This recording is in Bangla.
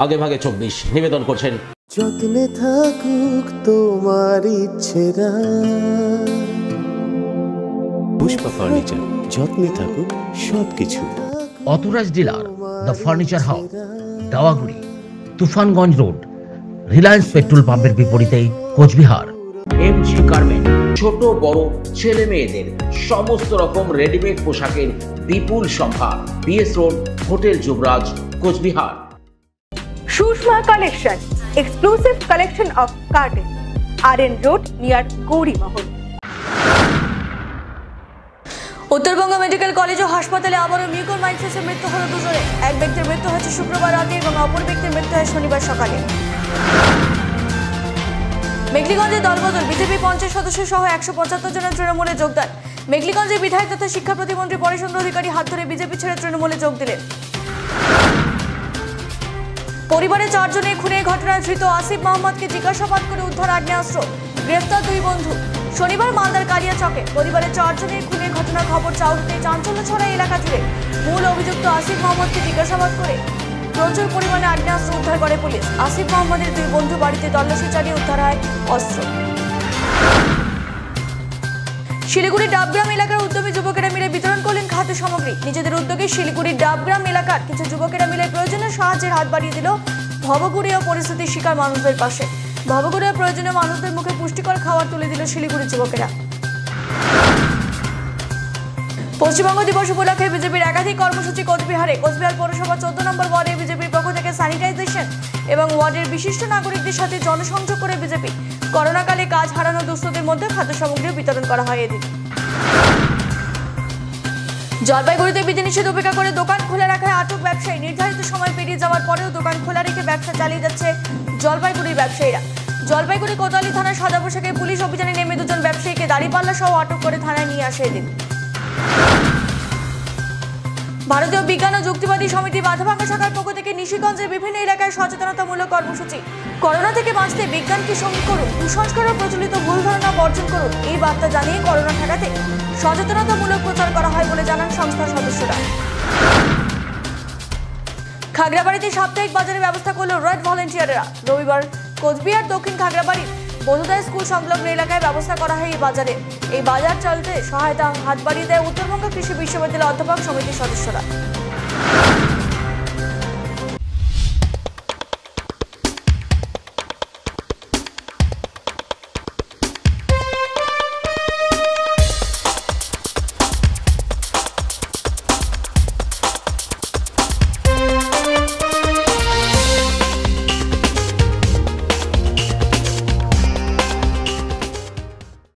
আগেভাগে 24 নিবেদন করছেন। যত্নে থাকুক তোমার ইচ্ছেরা, পুষ্পা ফার্নিচার, যত্নে থাকুক সবকিছু। Authorized dealer the furniture house, Dawaguri, Tufanganj road, Reliance petrol পাম্পের বিপরীতেই, কোচবিহার। এমজি গার্মেন্ট, ছোট বড় ছেলে মেয়েদের সমস্ত রকম রেডিমেড পোশাকের বিপুল সম্ভার। BS road, hotel Yuvraj, Cooch Behar. Shushma Collection, exclusive collection of curtains, RN Road near Gauri Mahal. Uttarbanga medical college ও হাসপাতালে আবারও মিউকোরমাইকোসিসে মৃত্যু হলো দুজনে। এক ব্যক্তির মৃত্যু হয়েছে শুক্রবার রাতে এবং অপর ব্যক্তির মৃত্যু হয় শনিবার সকালে। মেঘলিগঞ্জে দলবদল, বিজেপি 50 সদস্য সহ 175 জনের তৃণমূলে যোগদান। মেঘলিগঞ্জের বিধায়ক তথা শিক্ষা প্রতিমন্ত্রী পরেশচন্দ্র অধিকারী হাত ধরে বিজেপি ছেড়ে তৃণমূলে যোগ দিলেন। পরিবারের 4 জনের খুনের ঘটনায় ধৃত আসিফ মোহাম্মদকে জিজ্ঞাসাবাদ করে উদ্ধার আগ্নেয়াস্ত্র, গ্রেফতার 2 বন্ধু। শনিবার মালদার কালিয়াচকে পরিবারের 4 জনের খুনের ঘটনার খবর চাউতে চাঞ্চল্য ছড়ায় এলাকা জুড়ে। মূল অভিযুক্ত আসিফ মোহাম্মদকে জিজ্ঞাসাবাদ করে প্রচুর পরিমাণে আগ্নেয়াস্ত্র উদ্ধার করে পুলিশ। আসিফ মোহাম্মদের 2 বন্ধু বাড়িতে তল্লাশি চালিয়ে উদ্ধার হয় অস্ত্র। শিলিগুড়ির ডাবগ্রাম এলাকার উদ্যমী যুবকেরা মিলে বিতরণ করলেন খাদ্য সামগ্রী। নিজেদের উদ্যোগে শিলিগুড়ির ডাবগ্রাম এলাকার কিছু যুবকেরা মিলে প্রয়োজনীয় সাহায্যের হাত বাড়িয়ে দিল ভবঘুরিয়া পরিস্থিতির শিকার মানুষদের পাশে। ভবঘুরিয়া প্রয়োজনীয় মানুষদের মুখে পুষ্টিকর খাবার তুলে দিল শিলিগুড়ির যুবকেরা। পশ্চিমবঙ্গ দিবস উপলক্ষে বিজেপির একাধিক কর্মসূচি কোচবিহারে। কোচবিহার পৌরসভা 14 নম্বর ওয়ার্ডে বিজেপির পক্ষ থেকে স্যানিটাইজেশন এবং ওয়ার্ডের বিশিষ্ট নাগরিকদের সাথে জনসংযোগ করে বিজেপি করোনাকালে কাজ হারানো দুস্থদের মধ্যে খাদ্য সামগ্রী বিতরণ করা হয় এদিন। জলপাইগুড়িতে বিধিনিষেধ উপেক্ষা করে দোকান খোলা রাখায় আটক ব্যবসায়ী। নির্ধারিত সময় পেরিয়ে যাওয়ার পরেও দোকান খোলা রেখে ব্যবসা চালিয়ে যাচ্ছে জলপাইগুড়ির ব্যবসায়ীরা। জলপাইগুড়ি কোতোয়ালি থানার সাদা পোশাকে পুলিশ অভিযানে নেমে 2 জন ব্যবসায়ীকে দাড়িপাল্লা সহ আটক করে থানায় নিয়ে আসে এদিন। ভারতীয় বিজ্ঞান ও যুক্তিবাদী সমিতি বাধাভাঙ্গা শাখার পক্ষ থেকে নিশিগঞ্জের বিভিন্ন এলাকায় সচেতনতামূলক কর্মসূচি। করোনা থেকে বাঁচতে বিজ্ঞানকে সঙ্গী করুন, কুসংস্কার ও প্রচলিত ভুল ধারণা বর্জন করুন, এই বার্তা জানিয়ে করোনা ঠেকাতে সচেতনতামূলক প্রচার করা হয় বলে জানান সংস্থার সদস্যরা। খাগড়াবাড়িতে সাপ্তাহিক বাজারের ব্যবস্থা করল রেড ভলেন্টিয়াররা। রবিবার কোচবিহার দক্ষিণ খাগড়াবাড়ির বধুদা স্কুল সংলগ্ন এলাকায় ব্যবস্থা করা হয় এই বাজারে। এই বাজার চলতে সহায়তা হাত বাড়িয়ে দেয় উত্তরবঙ্গ কৃষি বিশ্ববিদ্যালয়ের অধ্যাপক সমিতির সদস্যরা।